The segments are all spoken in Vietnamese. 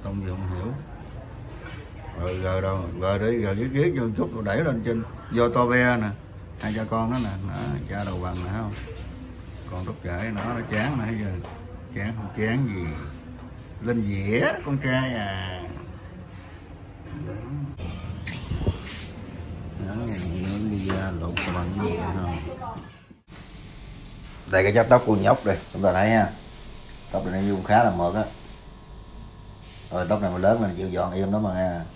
Không gì không hiểu. Rồi giờ đâu, rồi đi, rồi ghét vô chút rồi đẩy lên trên vô to ve nè, hai cha con đó nè, nó cha đầu bằng nè không, còn tóc chảy nó chán nè, giờ chán không chán gì, lên dĩa con trai à. Đó, nó đi ra lộn xà bần không. Đây cái chất tóc của nhóc đây, chúng ta thấy ha, tóc này nó khá là mượt á. Rồi tóc này mà lớn là chịu dọn im đó mà nha.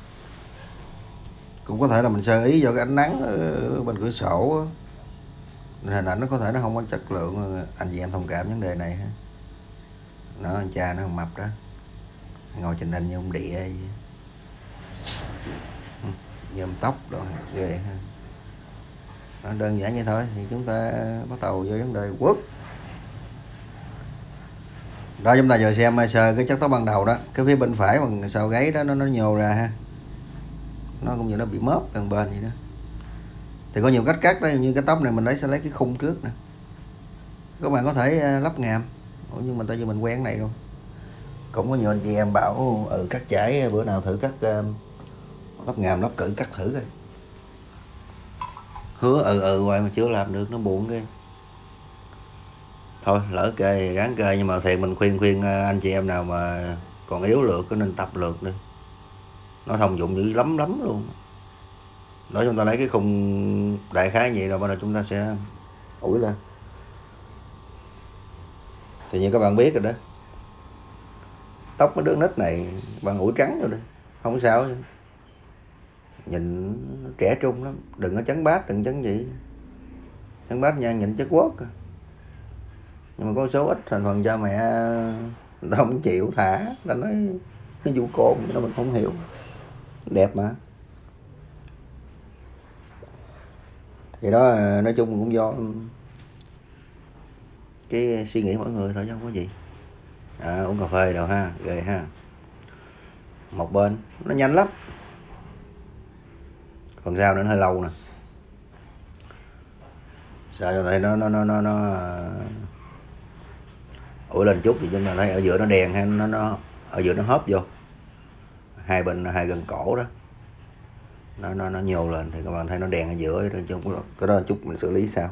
Cũng có thể là mình sơ ý do cái ánh nắng ở bên cửa sổ, hình ảnh nó có thể nó không có chất lượng, anh chị em thông cảm vấn đề này ha. Nó anh cha nó mập đó, ngồi trình hình như ông địa nhôm tóc rồi ghê ha. Nó đơn giản như thôi thì chúng ta bắt đầu vô vấn đề quất. Đó, chúng ta giờ xem sơ cái chất tóc ban đầu đó, cái phía bên phải bằng sau gáy đó nó nhô ra ha, nó cũng như nó bị móp gần bên vậy đó. Thì có nhiều cách cắt đó, như cái tóc này mình sẽ lấy cái khung trước nè, các bạn có thể lắp ngàm. Nhưng mà tại vì mình quen này luôn. Cũng có nhiều anh chị em bảo cắt chải bữa nào thử cắt lắp ngàm, lắp cử cắt thử coi. Hứa hoài mà chưa làm được, nó buồn ghê. Thôi lỡ kê ráng kê, nhưng mà thiệt mình khuyên anh chị em nào mà còn yếu lược có nên tập lược đi, nó thông dụng dữ lắm luôn đó. Chúng ta lấy cái khung đại khái vậy rồi bắt đầu chúng ta sẽ ủi lên. Thì như các bạn biết rồi đó, tóc mấy đứa nít này bằng ủi trắng rồi đó, không sao, nhìn trẻ trung lắm. Đừng có chấn bát, đừng chấn gì, chấn bát nha nhìn chất quốc. Nhưng mà có số ít thành phần cha mẹ người ta không chịu thả, người ta nói nó vụ côn, nó mình không hiểu. Đẹp mà. Thì đó, nói chung cũng do cái suy nghĩ mỗi người thôi chứ không có gì. Uống cà phê đâu ha, ghê ha. Một bên nó nhanh lắm, phần sau nó hơi lâu nè. Sao cho thấy nó ủi lên chút thì chúng ta thấy ở giữa nó đèn hay nó ở giữa nó hớp vô hai bên, hai gần cổ đó, nó nhô lên thì các bạn thấy nó đèn ở giữa đó, chứ cái đó chút mình xử lý sao.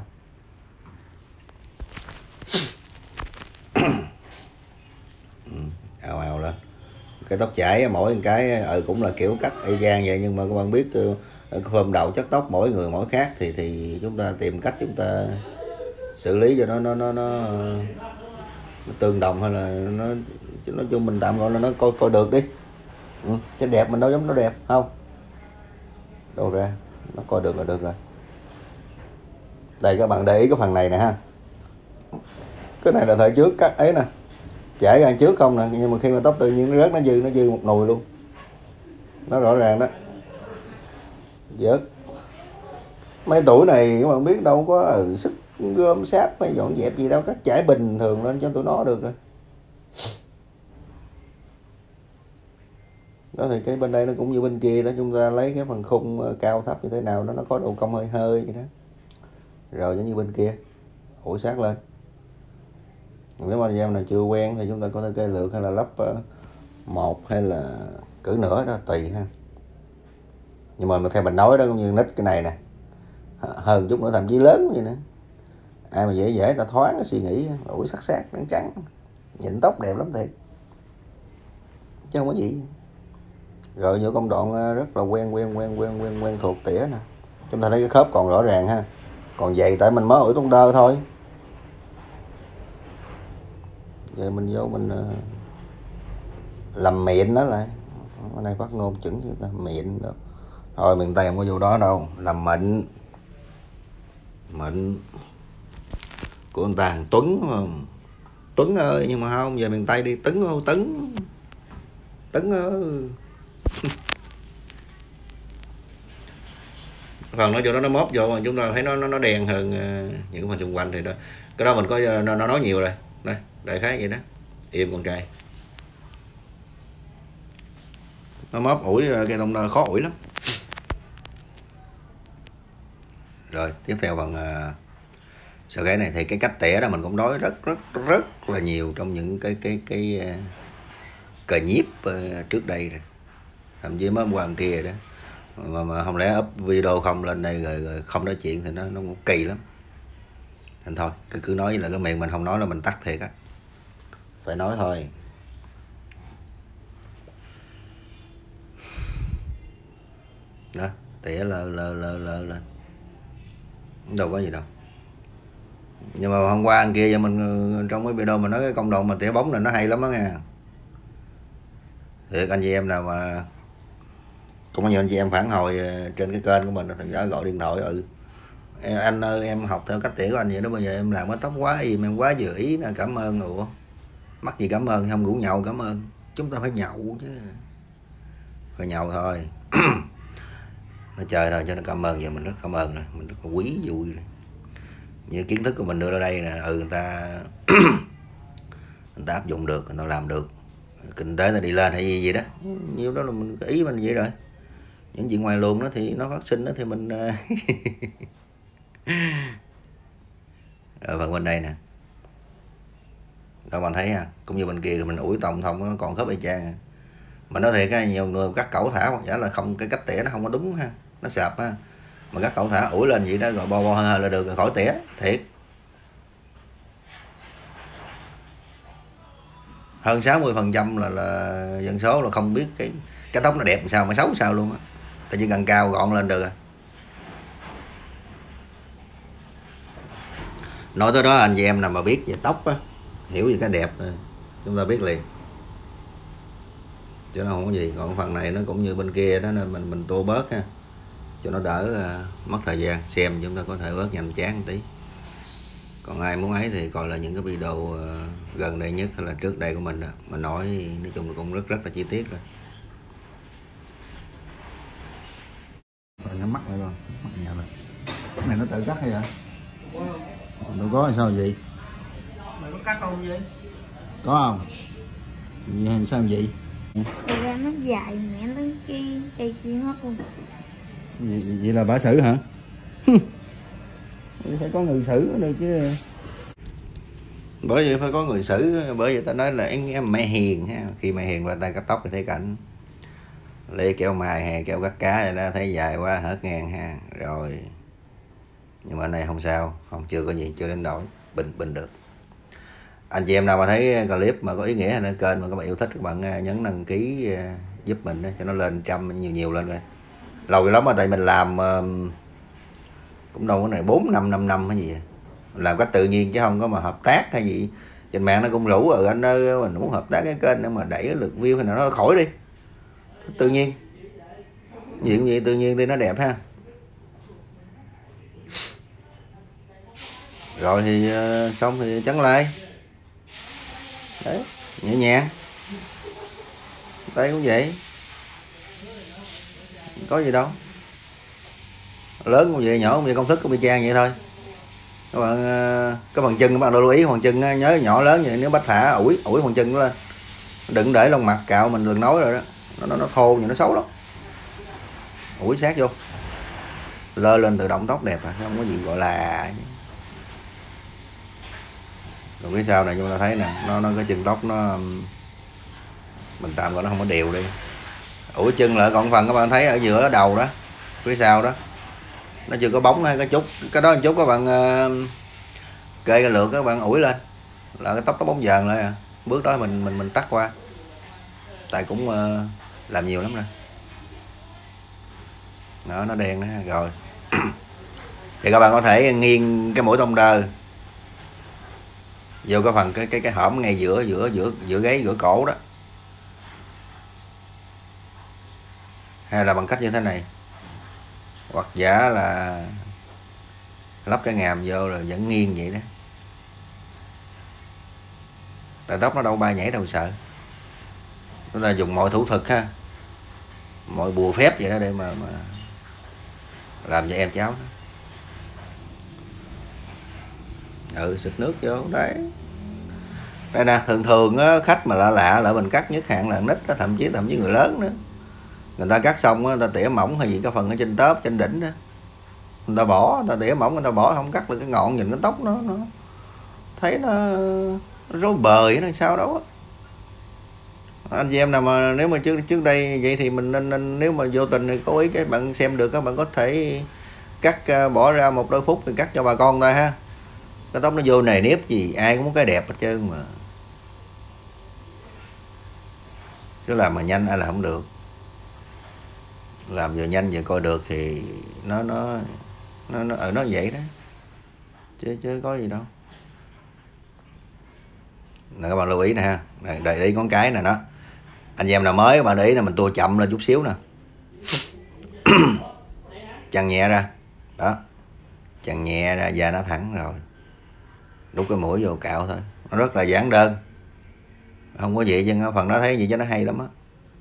Ào lên. Cái tóc chảy mỗi một cái cũng là kiểu cắt y chang vậy, nhưng mà các bạn biết cái phơm đầu chất tóc mỗi người mỗi khác, thì chúng ta tìm cách chúng ta xử lý cho nó tương đồng, hay là nói chung mình tạm gọi là nó coi được đi. Chứ đẹp mình đâu giống nó đẹp không, đâu ra, nó coi được là được rồi. Đây các bạn để ý cái phần này nè ha, cái này là thời trước cắt ấy nè, chảy ra trước không nè, nhưng mà khi mà tóc tự nhiên nó rớt, nó dư một nùi luôn, nó rõ ràng đó. Vớt mấy tuổi này các bạn biết đâu có sức gom sáp hay dọn dẹp gì đâu, cắt chải bình thường lên cho tụi nó được rồi. Đó thì cái bên đây nó cũng như bên kia đó, chúng ta lấy cái phần khung cao thấp như thế nào đó, nó có độ cong hơi vậy đó, rồi giống như bên kia ủi sát lên. Nếu mà em nào chưa quen thì chúng ta có thể kê lược hay là lắp một hay là cử nữa đó, tùy ha. Nhưng mà theo mình nói đó, cũng như nít cái này nè, hơn chút nữa thậm chí lớn vậy nữa, ai mà dễ ta thoáng cái suy nghĩ, ủi sắc trắng nhìn tóc đẹp lắm thiệt chứ không có gì. Rồi những công đoạn rất là quen thuộc tỉa nè, chúng ta thấy cái khớp còn rõ ràng ha, còn vậy tại mình mới ủi tông đơ thôi. Giờ mình vô mình làm miệng đó lại, ở đây phát ngôn chuẩn chứ ta, miệng đó. Thôi miền Tây không có vô đó đâu, làm mịn của người ta, Tuấn không? Tuấn ơi, nhưng mà không, về miền Tây đi, Tấn ơi, Tấn ơi. Phần nó chỗ đó nó móp vô mà chúng ta thấy nó đen hơn những phần xung quanh thì đó, cái đó mình có nó nói nhiều rồi. Đây, đại khái vậy đó. Im con trai. Nó móp ủi cây tông khó ủi lắm. Rồi tiếp theo phần sau cái này thì cái cách tỉa đó mình cũng nói rất là nhiều trong những cái cờ nhiếp trước đây rồi, thậm chí mới hôm qua kia đó mà không lẽ up video không lên đây rồi không nói chuyện thì nó cũng kỳ lắm. Thành thôi cứ nói là cái miệng mình không nói là mình tắt thiệt á, phải nói thôi. Đó tỉa lơ lên, đâu có gì đâu. Nhưng mà hôm qua anh kia mình trong cái video mình nói cái công đoạn mà tỉa bóng này nó hay lắm đó nha. Thiệt anh chị em nào mà cũng có nhiều anh chị em phản hồi trên cái kênh của mình thành ra gọi điện thoại anh ơi em học theo cách tỉa của anh vậy đó, bây giờ em làm cái tóc quá im, em quá vừa ý nè, cảm ơn. Ủa mắc gì cảm ơn, không ngủ nhậu cảm ơn, chúng ta phải nhậu chứ, phải nhậu thôi. Nó chơi thôi cho nó cảm ơn, giờ mình rất cảm ơn rồi, mình rất là quý vui rồi. Những kiến thức của mình đưa ra đây nè, người ta người ta áp dụng được, người ta làm được, kinh tế nó đi lên hay gì đó, nhiều đó là mình ý mình vậy rồi. Những chuyện ngoài luồng đó thì nó phát sinh đó thì mình rồi phần bên đây nè các bạn thấy ha, cũng như bên kia mình ủi tòng thông nó còn khớp y chang. Mà nói thiệt nhiều người cắt cẩu thả hoặc giả là không, cái cách tỉa nó không có đúng ha, nó sạp ha, mà cắt cẩu thả ủi lên vậy đó rồi bo hơi là được rồi, khỏi tỉa thiệt. Hơn 60% là dân số là không biết cái tóc nó đẹp làm sao mà xấu sao luôn á, ta chỉ cần cao gọn lên được rồi. Nói tới đó anh chị em nào mà biết về tóc á, hiểu về cái đẹp chúng ta biết liền, chứ nó không có gì. Còn phần này nó cũng như bên kia đó nên mình tô bớt ha, cho nó đỡ mất thời gian xem, chúng ta có thể bớt nhàm chán một tí. Còn ai muốn ấy thì coi là những cái video gần đây nhất hay là trước đây của mình đó, mình nói chung là cũng rất là chi tiết rồi. Rồi nhắm mắt lại luôn, mắt nhào lên. Cái này nó tự cắt hay vậy? Đâu có hay sao vậy? Mày có cắt không vậy? Có không? Vậy sao vậy? Thật ra nó dài mẹ nó cái cây kia hết luôn. Vậy là bả xử hả? Phải có người xử ở đây chứ. Bởi vậy phải có người xử, bởi vậy ta nói là em mẹ hiền ha. Khi mẹ hiền và tay cắt tóc thì thấy cảnh lê keo mài hè keo cắt cá rồi đó, thấy dài quá hết ngang ha. Rồi nhưng mà này không sao, không chưa có gì, chưa đến nỗi bình được. Anh chị em nào mà thấy clip mà có ý nghĩa hay là kênh mà các bạn yêu thích, các bạn nhấn đăng ký giúp mình đó, cho nó lên trăm nhiều lên rồi. Lâu lắm mà tại mình làm cũng đâu có này 4-5 năm hay gì, làm cách tự nhiên chứ không có mà hợp tác hay gì. Trên mạng nó cũng rủ anh ơi mình muốn hợp tác cái kênh để mà đẩy lượt view hay nào nó khỏi đi, tự nhiên gì cũng vậy, tự nhiên đi nó đẹp ha. Rồi thì xong thì chắn like đấy, nhẹ nhàng tay cũng vậy, có gì đâu, lớn cũng vậy nhỏ cũng vậy, công thức cũng y chang vậy thôi. Các bạn cái phần chân các bạn lưu ý, phần chân nhớ nhỏ lớn vậy, nếu bắt thả ủi phần chân nó lên, đừng để lông mặt cạo, mình đừng nói rồi đó, nó thô vậy nó xấu lắm. Ủi sát vô lơ lên tự động tóc đẹp à, không có gì gọi là. Rồi phía sau này chúng ta thấy nè, nó cái chân tóc nó mình tạm gọi nó không có đều đi. Ủi chân lại còn phần các bạn thấy ở giữa đầu đó, phía sau đó nó chưa có bóng hay cái chút, cái đó một chút các bạn kê cái lượt các bạn ủi lên là cái tóc nó bóng dần lại à. Bước đó mình tắt qua, tại cũng làm nhiều lắm rồi đó, nó đen đó rồi. Thì các bạn có thể nghiêng cái mũi tông đơ vô cái phần cái hõm ngay giữa gáy giữa cổ đó, hay là bằng cách như thế này, hoặc giả là lắp cái ngàm vô rồi vẫn nghiêng vậy đó, tại tóc nó đâu bay nhảy đâu sợ. Chúng ta dùng mọi thủ thuật ha, mọi bùa phép vậy đó để mà làm cho em cháu xịt nước vô đấy. Đây nè, thường á, khách mà lạ lại mình cắt nhất hạn là nít đó, thậm chí người lớn nữa, người ta cắt xong á, người ta tỉa mỏng hay gì cái phần ở trên tớp trên đỉnh đó người ta bỏ, người ta tỉa mỏng người ta bỏ, không cắt được cái ngọn, nhìn cái tóc nó thấy nó rối bời nó sao đó. Anh chị em nào mà nếu mà trước đây vậy thì mình nên nếu mà vô tình thì cố ý các bạn xem được, các bạn có thể cắt bỏ ra một đôi phút thì cắt cho bà con thôi ha. Cái tóc nó vô nề nếp gì ai cũng muốn cái đẹp hết trơn mà, chứ làm mà nhanh ai là không được. Làm vừa nhanh vừa coi được thì nó vậy đó, chứ có gì đâu. Nè các bạn lưu ý nè ha, để ý con cái nè đó. Anh em nào mới các bạn để ý là mình tua chậm lên chút xíu nè. Chằng nhẹ ra đó, chằng nhẹ ra da nó thẳng rồi, đút cái mũi vô cạo thôi, nó rất là giản đơn, không có gì chứ phần đó thấy gì cho nó hay lắm á.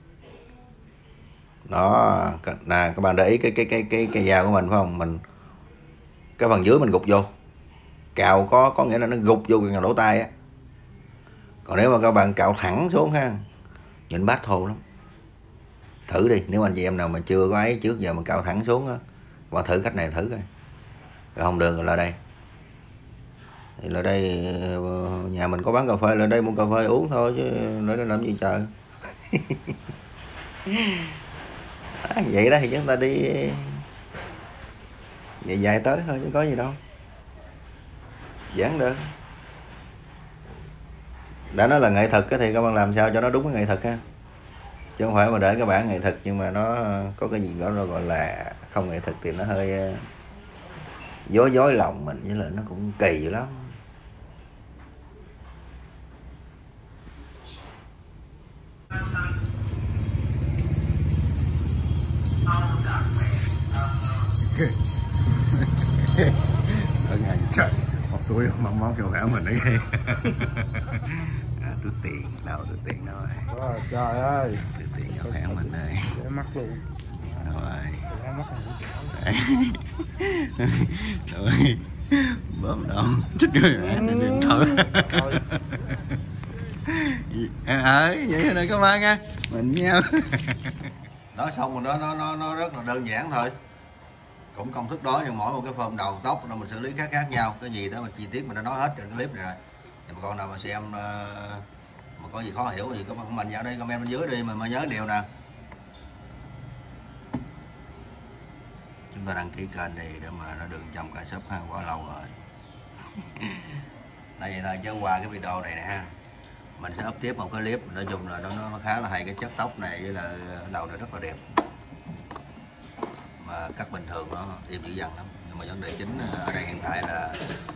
Đó nè các bạn để ý cái da của mình phải không, mình cái phần dưới mình gục vô cạo có nghĩa là nó gục vô gần lỗ tai á. Còn nếu mà các bạn cạo thẳng xuống ha, nhìn bát thô lắm. Thử đi, nếu anh chị em nào mà chưa có ấy trước giờ mà cạo thẳng xuống á, bạn thử cách này thử coi. Rồi không được rồi lại đây. Thì lại đây nhà mình có bán cà phê, lại đây mua cà phê uống thôi chứ để nó làm gì trời. Vậy đó thì chúng ta đi dài tới thôi chứ có gì đâu. Giản đơn. Đã nói là nghệ thuật thì các bạn làm sao cho nó đúng cái nghệ thuật ha, chứ không phải mà để cái bản nghệ thuật nhưng mà nó có cái gì đó gọi là không nghệ thuật thì nó hơi dối lòng mình, với lại nó cũng kỳ lắm. Trời, một túi mong món kêu gạo mình đấy. Túi tiền đâu, túi tiền đâu rồi. Trời ơi. Túi tiền cho hẻo mình đây. Để mắt luôn. Rồi. Để mắt Rồi. Bấm đâu. Chết người mẹ này điện thoại. Vậy này các bạn nha. Mình nhau. Nói xong rồi nó rất là đơn giản thôi. Cũng công thức đó nhưng mỗi một cái form đầu tóc nó mình xử lý khác nhau, cái gì đó mà chi tiết mình đã nói hết trên cái clip này rồi. Thì mà con nào mà xem mà có gì khó hiểu thì các bạn mình vào đây comment bên dưới đi, mà nhớ điều nè, chúng ta đăng ký kênh đi để mà nó đừng trong cái shop ha, quá lâu rồi. Đây vậy thôi chứ qua cái video này nè ha, mình sẽ up tiếp một cái clip nói chung là nó khá là hay. Cái chất tóc này với là đầu này rất là đẹp, mà cắt bình thường nó im dữ dằn lắm, nhưng mà vấn đề chính ở đây hiện tại là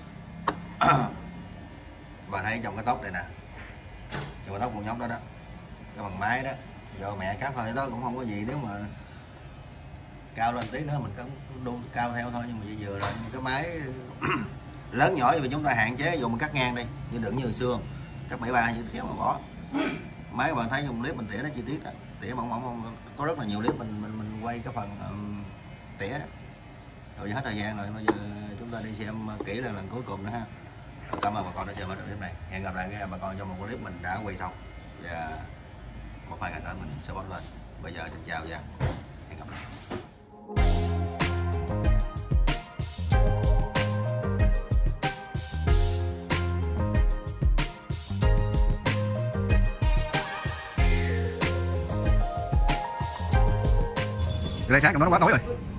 bạn thấy trong cái tóc này nè, trong cái tóc con nhóc đó đó, cái bằng máy đó do mẹ cắt thôi, đó cũng không có gì. Nếu mà cao lên tí nữa mình có đu cao theo thôi, nhưng mà vừa rồi cái máy lớn nhỏ thì chúng ta hạn chế dùng mình cắt ngang đi, như đừng như hồi xưa cắt 73 như xéo mà bỏ. Máy các bạn thấy trong clip mình tỉa nó chi tiết đó, tỉa mỏng có rất là nhiều clip mình quay cái phần tỉa đó. Rồi hết thời gian rồi, bây giờ chúng ta đi xem kỹ là lần cuối cùng nữa ha. Cảm ơn bà con đã xem clip này. Hẹn gặp lại bà con trong một clip mình đã quay xong và một vài ngày tới mình sẽ post lên. Bây giờ xin chào và hẹn gặp lại. Đây sáng cầm nó quá tối rồi.